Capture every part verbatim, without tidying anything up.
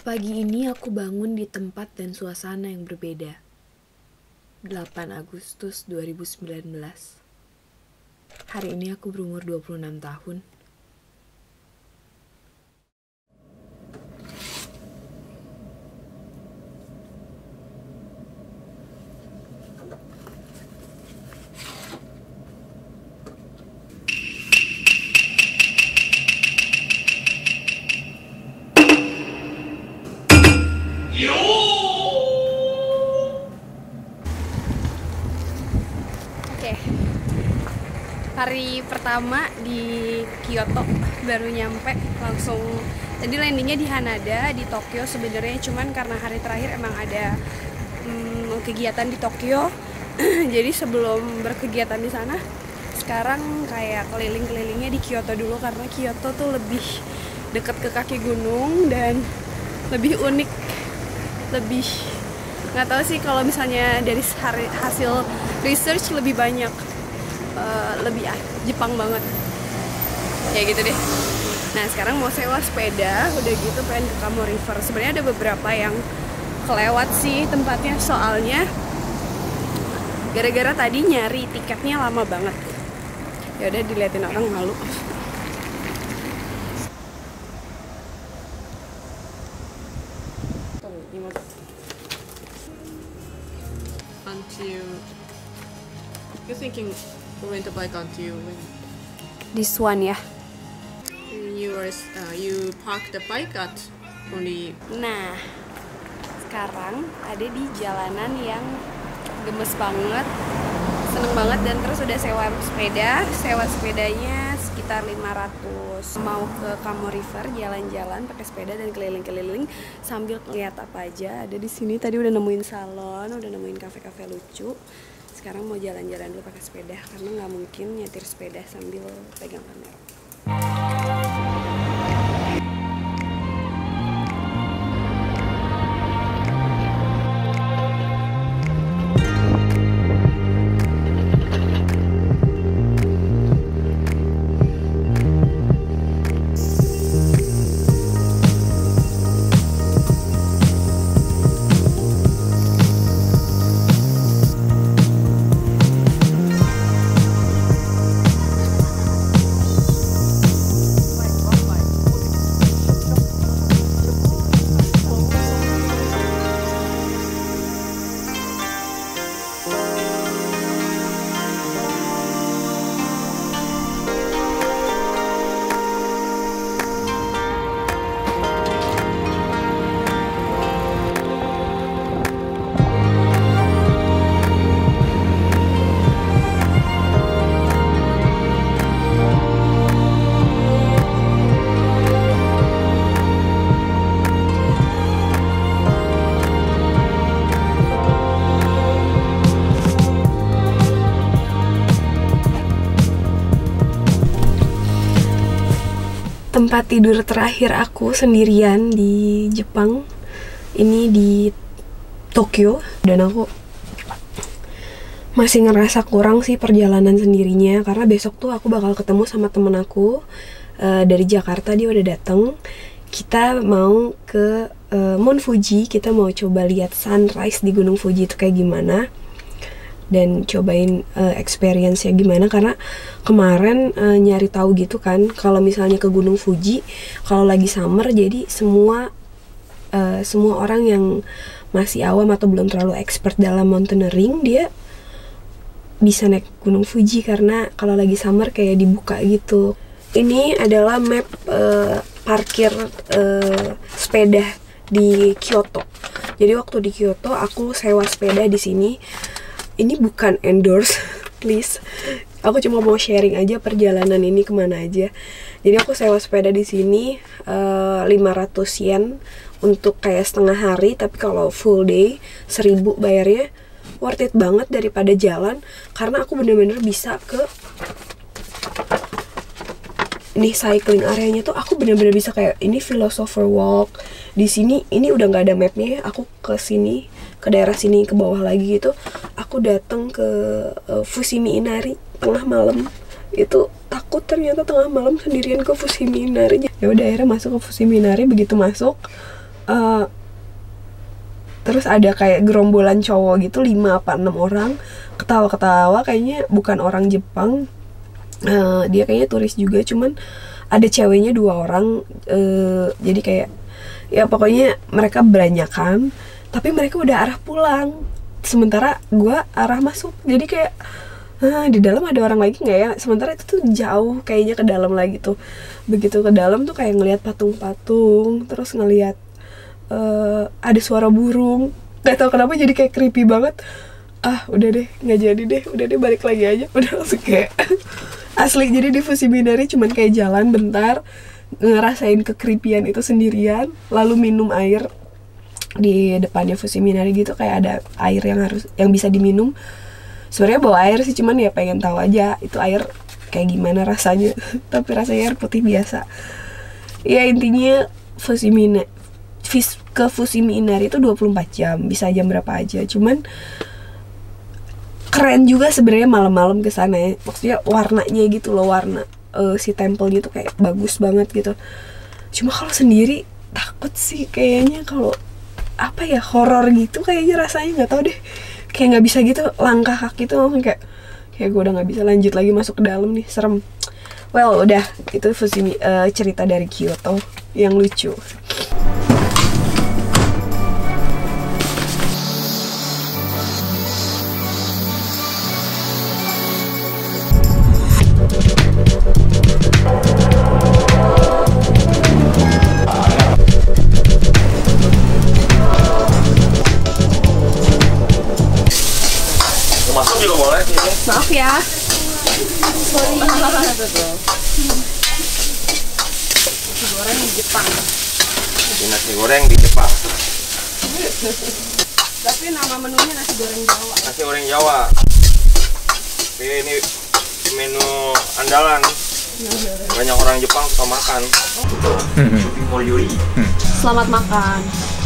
Pagi ini aku bangun di tempat dan suasana yang berbeda. delapan Agustus dua ribu sembilan belas. Hari ini aku berumur dua puluh enam tahun. Oke, hari pertama di Kyoto, baru nyampe langsung. Tadi landingnya di Haneda di Tokyo sebenarnya, cuman karena hari terakhir emang ada hmm, kegiatan di Tokyo. Jadi sebelum berkegiatan di sana, sekarang kayak keliling-kelilingnya di Kyoto dulu, karena Kyoto tuh lebih dekat ke kaki gunung dan lebih unik, lebih nggak tahu sih, kalau misalnya dari hasil research lebih banyak uh, lebih ah, Jepang banget ya gitu deh. Nah sekarang mau sewa sepeda, udah gitu pengen ke Kamo River. Sebenarnya ada beberapa yang kelewat sih tempatnya, soalnya gara-gara tadi nyari tiketnya lama banget. Ya udah, diliatin orang malu. Until you're thinking to rent a bike until when This one ya. you are uh, you park the bike at only. Nah, sekarang ada di jalanan yang gemes banget, seneng banget, dan terus udah sewa sepeda. Sewa sepedanya sekitar lima ratus. Mau ke Kamo River, jalan-jalan pakai sepeda dan keliling-keliling sambil ngeliat apa aja ada di sini. Tadi udah nemuin salon, udah nemuin kafe-kafe lucu. Sekarang mau jalan-jalan dulu pakai sepeda, karena nggak mungkin nyetir sepeda sambil pegang kamera. Tempat tidur terakhir aku sendirian di Jepang ini di Tokyo, dan aku masih ngerasa kurang sih perjalanan sendirinya, karena besok tuh aku bakal ketemu sama temen aku uh, dari Jakarta. Dia udah dateng. Kita mau ke uh, Mount Fuji, kita mau coba lihat sunrise di Gunung Fuji itu kayak gimana, dan cobain uh, experience-nya gimana. Karena kemarin uh, nyari tahu gitu kan, kalau misalnya ke Gunung Fuji kalau lagi summer, jadi semua uh, semua orang yang masih awam atau belum terlalu expert dalam mountaineering, dia bisa naik Gunung Fuji, karena kalau lagi summer kayak dibuka gitu. Ini adalah map uh, parkir uh, sepeda di Kyoto. Jadi waktu di Kyoto aku sewa sepeda di sini. Ini bukan endorse, please. Aku cuma mau sharing aja perjalanan ini kemana aja. Jadi aku sewa sepeda di sini uh, lima ratus yen untuk kayak setengah hari, tapi kalau full day seribu bayarnya. Worth it banget daripada jalan, karena aku bener-bener bisa ke ini cycling areanya tuh. Aku bener-bener bisa kayak ini philosopher walk di sini. Ini udah nggak ada mapnya. Aku ke sini, ke daerah sini, ke bawah lagi gitu. Aku datang ke uh, Fushimi Inari tengah malam. Itu takut ternyata tengah malam sendirian ke Fushimi Inari. Ya udah akhirnya masuk ke Fushimi Inari. Begitu masuk uh, terus ada kayak gerombolan cowok gitu, lima apa enam orang, ketawa-ketawa, kayaknya bukan orang Jepang, uh, dia kayaknya turis juga, cuman ada ceweknya dua orang, uh, jadi kayak ya pokoknya mereka beranyakan, tapi mereka udah arah pulang, sementara gue arah masuk, jadi kayak ah, di dalam ada orang lagi nggak ya, sementara itu tuh jauh kayaknya ke dalam lagi tuh. Begitu ke dalam tuh kayak ngelihat patung-patung, terus ngelihat Uh, ada suara burung, nggak tahu kenapa jadi kayak creepy banget. Ah udah deh, nggak jadi deh, udah deh balik lagi aja. Udah langsung kayak asli. Jadi di Fushimi-Inari cuman kayak jalan bentar, ngerasain kekripian itu sendirian, lalu minum air di depannya Fushimi-Inari gitu, kayak ada air yang harus yang bisa diminum. Sebenarnya bawa air sih, cuman ya pengen tahu aja itu air kayak gimana rasanya. Tapi rasanya air putih biasa. Ya intinya Fushimi ke Fushimi-Inari itu dua puluh empat jam, bisa jam berapa aja. Cuman keren juga sebenarnya malam-malam ke sana ya. Maksudnya warnanya gitu loh, warna uh, si temple gitu kayak bagus banget gitu. Cuma kalau sendiri takut sih kayaknya, kalau apa ya, horor gitu kayaknya rasanya, nggak tahu deh. Kayak nggak bisa gitu, langkah kaki tuh langsung kayak kayak gue udah nggak bisa lanjut lagi masuk ke dalam nih, serem. Well udah, itu Fushimi, uh, cerita dari Kyoto yang lucu. Masuk juga boleh sih. Maaf ya. Sorry. Nasi goreng di Jepang. Ini nasi goreng di Jepang. Tapi nama menunya nasi goreng Jawa. Nasi goreng Jawa. Oke, ini menu andalan. Banyak orang Jepang suka makan. Selamat makan.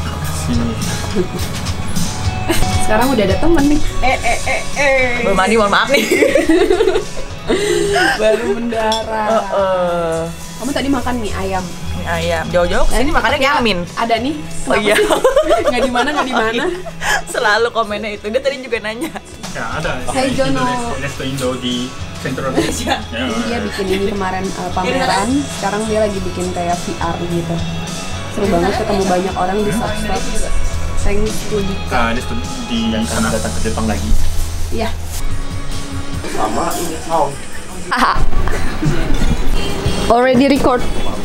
Sekarang udah ada temen nih. Eh eh eh eh. Belum mandi, mohon maaf nih. Baru mendarat. Uh, uh. Kamu tadi makan mie ayam. Mie ayam. Jauh-jauh kesini makannya Yamin. Ada nih. Oh iya. Nggak di mana nggak di mana. Selalu komennya itu. Dia tadi juga nanya. Ya ada. Hey Jono. Resto Indo di Central Asia. Ya, Dia bikin ini kemarin uh, pameran. Sekarang dia lagi bikin kayak V R gitu. Seru banget ketemu banyak orang di substop. Thanks to Ah, Dika. di, di sana datang ke Jepang lagi. Iya. Sama ini sound. Already record.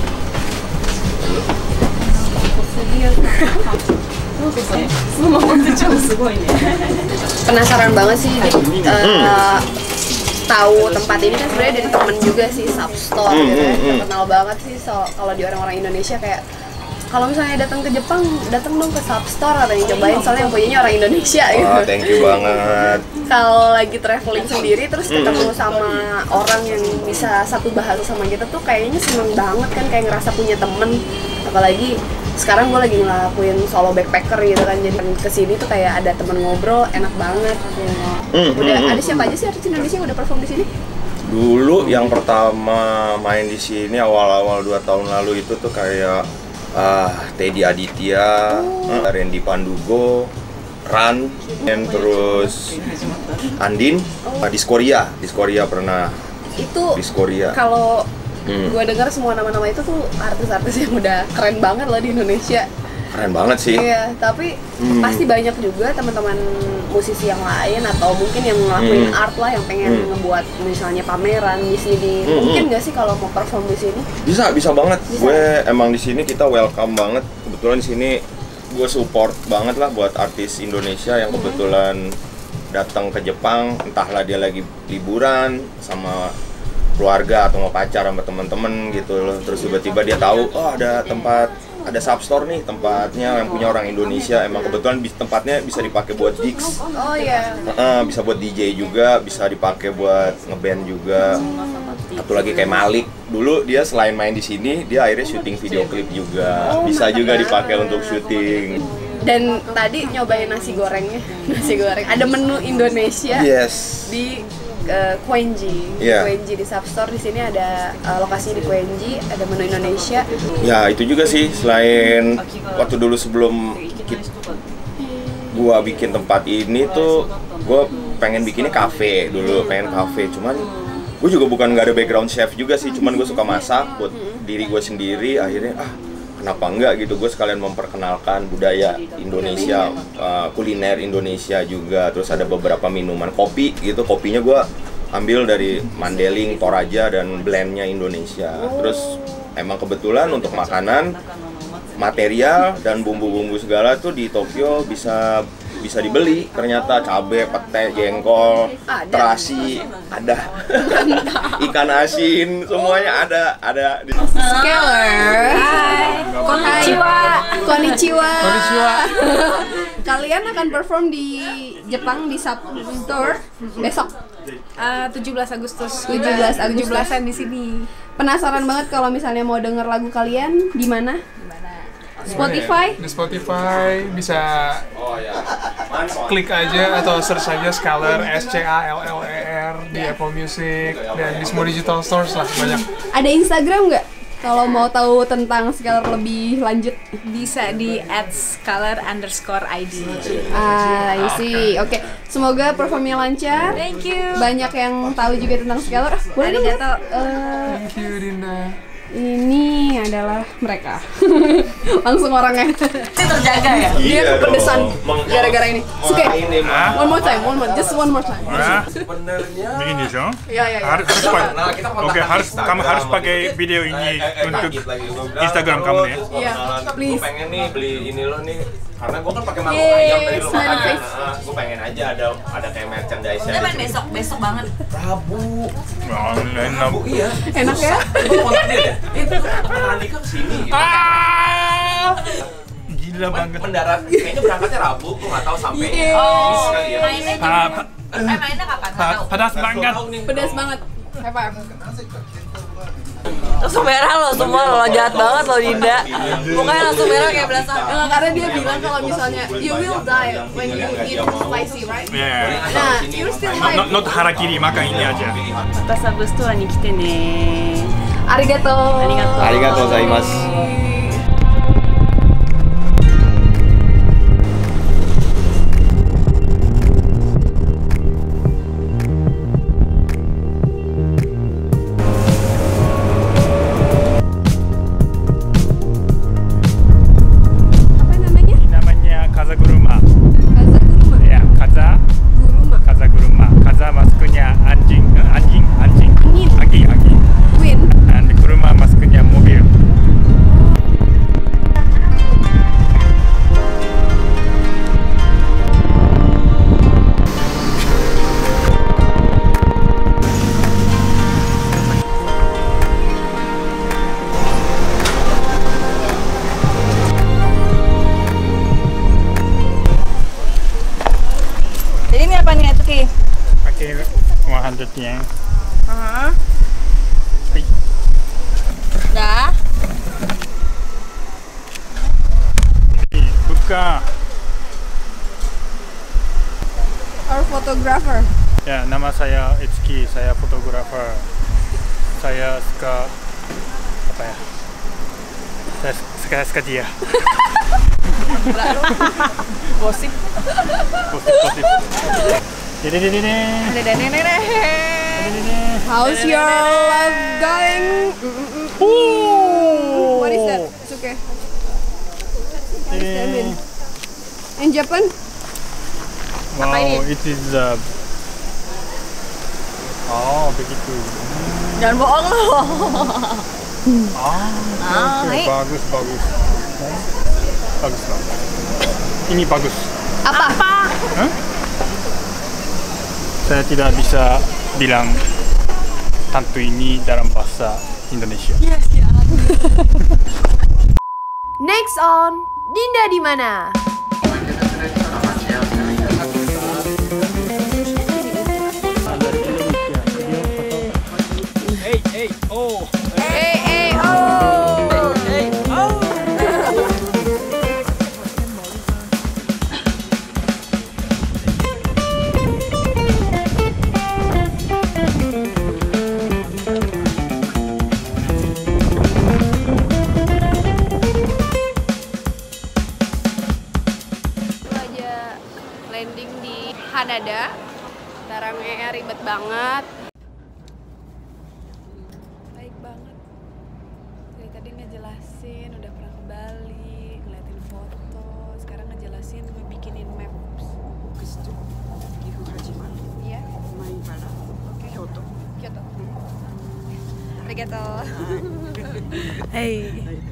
Penasaran banget sih, uh, tahu tempat ini kan sebenarnya dari temen juga sih, Substore Hmm, gitu ya. hmm, hmm. Terkenal banget sih so, kalau di orang-orang Indonesia kayak kalau misalnya datang ke Jepang, datang dong ke Substore atau cobain, soalnya yang punyanya orang Indonesia gitu. Oh, thank you banget. Kalau lagi traveling sendiri terus ketemu sama orang yang bisa satu bahasa sama kita tuh kayaknya seneng banget kan, kayak ngerasa punya temen. Apalagi sekarang gue lagi ngelakuin solo backpacker gitu kan, jadi kesini tuh kayak ada temen ngobrol, enak banget. Hmm, Udah hmm, ada hmm. siapa aja sih artis Indonesia yang udah perform di sini? Dulu yang pertama main di sini awal-awal dua tahun lalu itu tuh kayak ah Teddy Aditya, uh, Randy Pandugo, Ran, dan terus Andin, uh, Diskoria, Diskoria pernah Itu Diskoria. kalau Hmm. gue dengar semua nama-nama itu tuh artis-artis yang udah keren banget loh di Indonesia. Keren banget sih. Iya, tapi Hmm. pasti banyak juga teman-teman musisi yang lain atau mungkin yang ngelakuin Hmm. art lah, yang pengen Hmm. ngebuat misalnya pameran di sini. Hmm, Mungkin hmm. nggak sih kalau mau perform di sini? Bisa, bisa banget. Bisa. Gue emang di sini kita welcome banget. Kebetulan di sini gue support banget lah buat artis Indonesia yang kebetulan datang ke Jepang, entahlah dia lagi liburan sama keluarga atau mau pacar sama temen-temen gitu loh. Terus tiba-tiba dia tahu, oh ada tempat, ada Substore nih tempatnya yang punya orang Indonesia. Emang kebetulan bis- tempatnya bisa dipakai buat gigs. Oh iya. Heeh, bisa buat D J juga, bisa dipakai buat ngeband juga. Satu lagi kayak Malik, dulu dia selain main di sini, dia akhirnya syuting video klip juga. Bisa juga dipakai untuk syuting. Dan tadi nyobain nasi gorengnya, nasi goreng. Ada menu Indonesia Yes. di ke Koenji. Iya. Koenji di Substore di sini ada uh, lokasinya di Koenji, ada menu Indonesia. Ya itu juga sih, selain waktu dulu sebelum ki- gua bikin tempat ini tuh, gua pengen bikinnya kafe dulu, pengen kafe. Cuman gue juga bukan nggak ada background chef juga sih, cuman gue suka masak buat diri gue sendiri. Akhirnya ah kenapa enggak gitu, gue sekalian memperkenalkan budaya Indonesia, uh, kuliner Indonesia juga. Terus ada beberapa minuman kopi gitu, kopinya gue ambil dari Mandeling, Toraja, dan blendnya Indonesia. Terus emang kebetulan untuk makanan, material dan bumbu-bumbu segala tuh di Tokyo bisa bisa dibeli. Ternyata cabe, pete, jengkol, terasi ada, ikan asin, semuanya ada ada di Scalar. Hai. Konnichiwa. Konnichiwa. Konnichiwa. Kalian akan perform di Jepang di Substore besok. Uh, tujuh belas Agustus. tujuh belas Agustus. tujuh belasan di sini. Penasaran banget kalau misalnya mau denger lagu kalian di mana? Spotify? Di Spotify bisa klik aja atau search aja Scalar, S C A L L E R di Apple Music dan di semua digital stores lah banyak. Ada Instagram nggak? Kalau mau tahu tentang Scalar lebih lanjut Bisa di at scalar underscore id. Ah, I see. Oke, semoga performnya lancar. Thank you. Banyak yang tahu juga tentang Scalar. Ah, boleh dong, Arigato. eh, Thank you Dinda. ini adalah mereka. Langsung orangnya. Ini terjaga ya? Dia kepedesan Meng- gara-gara ini. Oke. ini mah. One more time, one more, just one more time. Nah, Sebenarnya begini Desu. Ya, ya, ya. Harus harus pakai. Nah, kita kontak Oke, harus Instagram kamu harus gitu. pakai video ini Eh, eh, eh, untuk dikit lagi. Gua bilang, Instagram terus, kamu nih. terus gua Iya, kenalan, please. gua pengen nih beli ini lo nih, karena gue kan pakai mangkok Yeay, ayam tadi lo smiley makan. face. Nah, gue pengen aja ada ada kayak merchandise Kita main besok, besok banget. Rabu. Online Rabu iya. Enak ya? Gue kontak dia deh. Itu kan Andika kesini. Gitu. Ah! Gila Cuman banget. mendarat, kayaknya berangkatnya Rabu, gue nggak tahu sampainya. Oh, Sekali ya. mainnya Pa, juga. pa, Eh, mainnya kapan? Nggak pa, tahu. padas banget. Pedas banget. High five. Langsung merah lo semua lo, jahat banget lo Dinda. Mukanya langsung merah kayak belasan. Enggak, karena dia bilang kalau misalnya you will die when you eat spicy, right? Yeah. Nah, you're still Not, alive. not harakiri, makan ini aja. またサブストアに来てね。 Arigato. Arigato. Arigatou gozaimasu. Apa namanya? Namanya Kazaguruma. Kazaguruma. Ya, Kaza, Guruma. Kazaguruma. Kaza masuknya anjing, eh, anjing, anjing. Angin. Angin, angin. Queen. Dan Kuruma masuknya mobil. Jadi ini apa nih Tuki? Pakai seratus yen. Hah? Hai. Dah. Buka. Our photographer. Ya, nama saya Itsuki, saya fotografer. Saya suka apa ya? Saya suka suka dia. Gosip. Positif, positif. Jadi ini ini. Ada nenek-nenek. How's your life going? What is that? It's okay. Ini. In Japan? Wow, it is uh, oh begitu. Jangan bohong lo. Ah, Ah, oke, hai. bagus bagus. Bagus lah. Ini bagus. Apa? Hah? Saya tidak bisa bilang tantu ini dalam bahasa Indonesia. Next on Dinda di mana? Hey, hey, oh. Hey, hey, oh! Hey, oh. landing di Hanada. Barangnya ribet banget. Baik banget. Dari tadi ngejelasin udah pernah ke Bali, ngeliatin foto, sekarang ngejelasin ngebikinin maps. Iya. Kyoto. Kyoto. Arigato. Hey.